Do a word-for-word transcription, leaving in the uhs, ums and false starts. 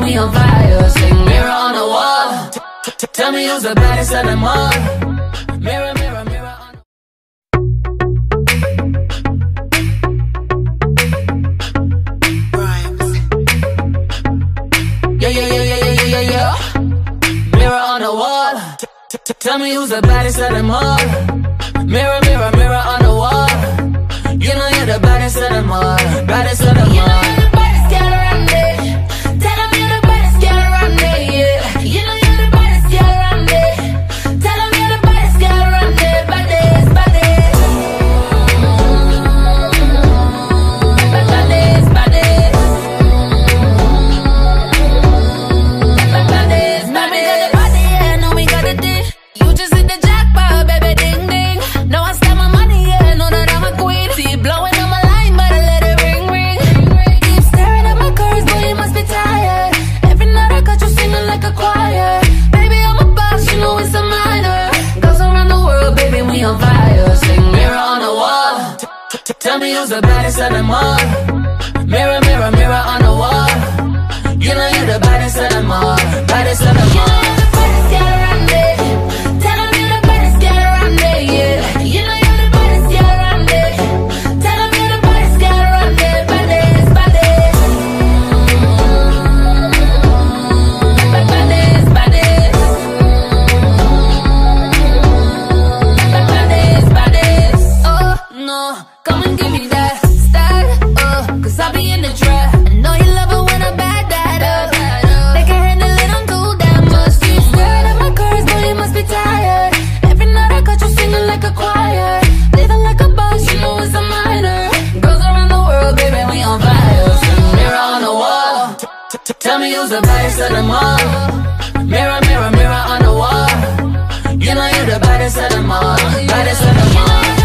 we on fire. Sing mirror on the wall, tell me who's the baddest of them all. Mirror, mirror, mirror on Rhymes. Yeah, yeah, yeah, yeah, yeah, yeah, yeah. Mirror on the wall, tell me who's the baddest of them all. Mirror, mirror, mirror on the wall, you know you're the baddest of them all. Baddest of them all. You know you're the baddest girl around there. Tell them you're the baddest girl around there, yeah. You know you're the baddest girl around there. Tell them you're the baddest girl around there. Baddest, baddest. Baddest, baddest. Baddest, baddest. Now we got the body, yeah, know we got the dick. You just hit the jackpot, baby, ding, ding. Know I spend my money, yeah, know that I'm a queen. See it blowing on my line, but I let it ring, ring. Keep staring at my curves, boy, you must be tired. Every night I got you singing like a choir. Baby, I'm a boss, you know it's a minor. Girls around the world, baby, we on fire. Sing mirror on the wall, tell me who's the baddest of them all. Mirror, mirror, mirror on the wall, you know you're the baddest of them all. Baddest of them all. You know you're the baddest girl around there. Tell them you're the baddest girl around there, yeah. You know you're the baddest girl around there. Tell them you're the baddest girl around there. Baddest, baddest. Baddest, baddest. Baddest, baddest. Oh, no, come and give me that style, oh, cause I be in the trap. I know you love it when I back that up. They can handle it, I'm too damn much. Keep staring at my curves, boy, you must be tired. Every night I got you singing like a choir. Living like a boss, you know it's a minor. Girls around the world, baby, we on fire. Sing mirror on the wall, tell me who's the baddest of them all. Mirror, mirror, mirror on the wall, you know you're the baddest of them all. Baddest of them all.